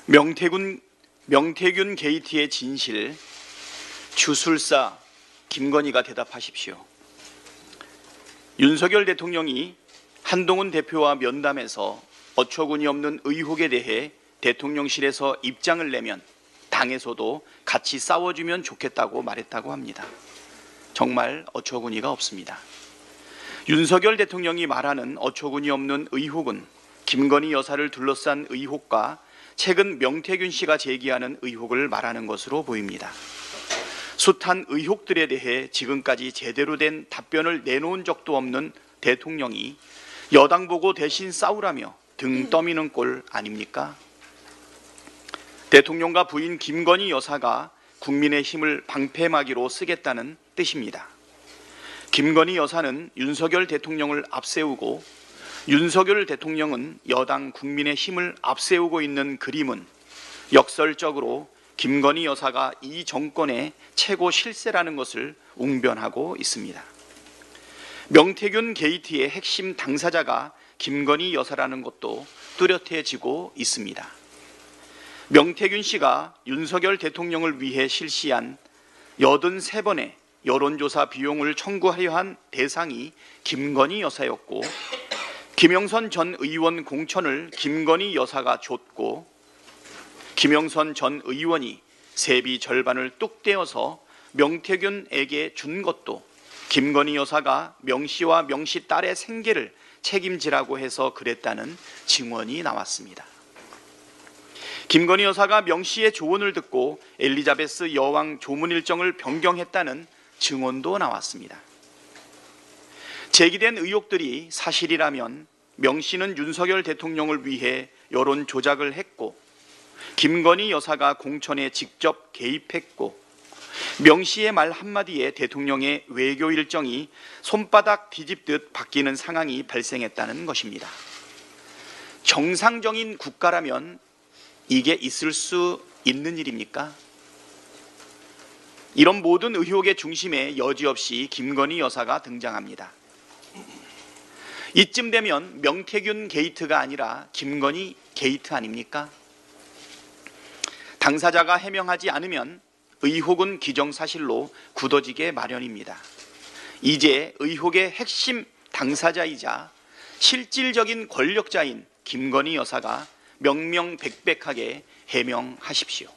명태균 게이트의 진실, 주술사 김건희가 대답하십시오. 윤석열 대통령이 한동훈 대표와 면담에서 어처구니 없는 의혹에 대해 대통령실에서 입장을 내면 당에서도 같이 싸워주면 좋겠다고 말했다고 합니다. 정말 어처구니가 없습니다. 윤석열 대통령이 말하는 어처구니 없는 의혹은 김건희 여사를 둘러싼 의혹과 최근 명태균 씨가 제기하는 의혹을 말하는 것으로 보입니다. 숱한 의혹들에 대해 지금까지 제대로 된 답변을 내놓은 적도 없는 대통령이 여당 보고 대신 싸우라며 등 떠미는 꼴 아닙니까? 대통령과 부인 김건희 여사가 국민의 힘을 방패막이로 쓰겠다는 뜻입니다. 김건희 여사는 윤석열 대통령을 앞세우고 윤석열 대통령은 여당 국민의 힘을 앞세우고 있는 그림은 역설적으로 김건희 여사가 이 정권의 최고 실세라는 것을 웅변하고 있습니다. 명태균 게이트의 핵심 당사자가 김건희 여사라는 것도 뚜렷해지고 있습니다. 명태균 씨가 윤석열 대통령을 위해 실시한 83번의 여론조사 비용을 청구하려 한 대상이 김건희 여사였고, 김영선 전 의원 공천을 김건희 여사가 줬고, 김영선 전 의원이 세비 절반을 뚝 떼어서 명태균에게 준 것도 김건희 여사가 명씨와 명씨 딸의 생계를 책임지라고 해서 그랬다는 증언이 나왔습니다. 김건희 여사가 명씨의 조언을 듣고 엘리자베스 여왕 조문 일정을 변경했다는 증언도 나왔습니다. 제기된 의혹들이 사실이라면 명씨는 윤석열 대통령을 위해 여론 조작을 했고, 김건희 여사가 공천에 직접 개입했고, 명씨의 말 한마디에 대통령의 외교 일정이 손바닥 뒤집듯 바뀌는 상황이 발생했다는 것입니다. 정상적인 국가라면 이게 있을 수 있는 일입니까? 이런 모든 의혹의 중심에 여지없이 김건희 여사가 등장합니다. 이쯤 되면 명태균 게이트가 아니라 김건희 게이트 아닙니까? 당사자가 해명하지 않으면 의혹은 기정사실로 굳어지게 마련입니다. 이제 의혹의 핵심 당사자이자 실질적인 권력자인 김건희 여사가 명명백백하게 해명하십시오.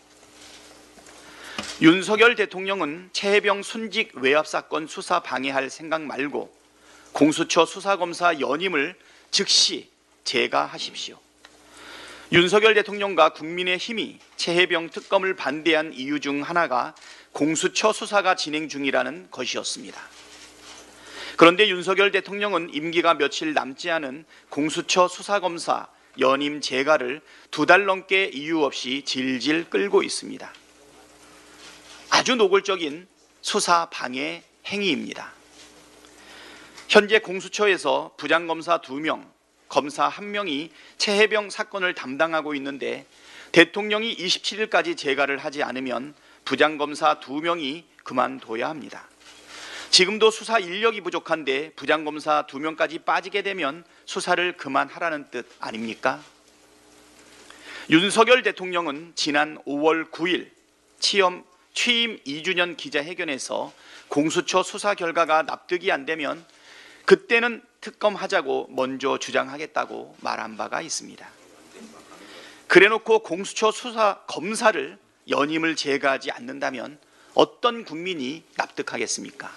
윤석열 대통령은 최혜병 순직 외압 사건 수사 방해할 생각 말고 공수처 수사검사 연임을 즉시 재가하십시오. 윤석열 대통령과 국민의힘이 최혜병 특검을 반대한 이유 중 하나가 공수처 수사가 진행 중이라는 것이었습니다. 그런데 윤석열 대통령은 임기가 며칠 남지 않은 공수처 수사검사 연임 재가를 2달 넘게 이유 없이 질질 끌고 있습니다. 아주 노골적인 수사 방해 행위입니다. 현재 공수처에서 부장검사 2명, 검사 1명이 최혜병 사건을 담당하고 있는데 대통령이 27일까지 재가를 하지 않으면 부장검사 2명이 그만둬야 합니다. 지금도 수사 인력이 부족한데 부장검사 2명까지 빠지게 되면 수사를 그만하라는 뜻 아닙니까? 윤석열 대통령은 지난 5월 9일 취임 2주년 기자회견에서 공수처 수사 결과가 납득이 안 되면 그때는 특검하자고 먼저 주장하겠다고 말한 바가 있습니다. 그래놓고 공수처 수사 검사를 연임을 재가하지 않는다면 어떤 국민이 납득하겠습니까?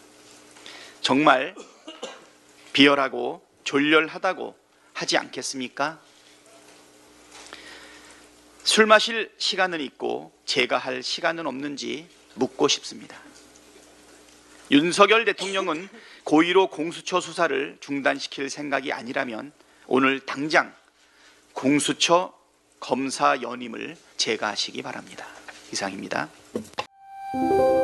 정말 비열하고 졸렬하다고 하지 않겠습니까? 술 마실 시간은 있고 재가할 시간은 없는지 묻고 싶습니다. 윤석열 대통령은 고의로 공수처 수사를 중단시킬 생각이 아니라면 오늘 당장 공수처 검사 연임을 재가하시기 바랍니다. 이상입니다.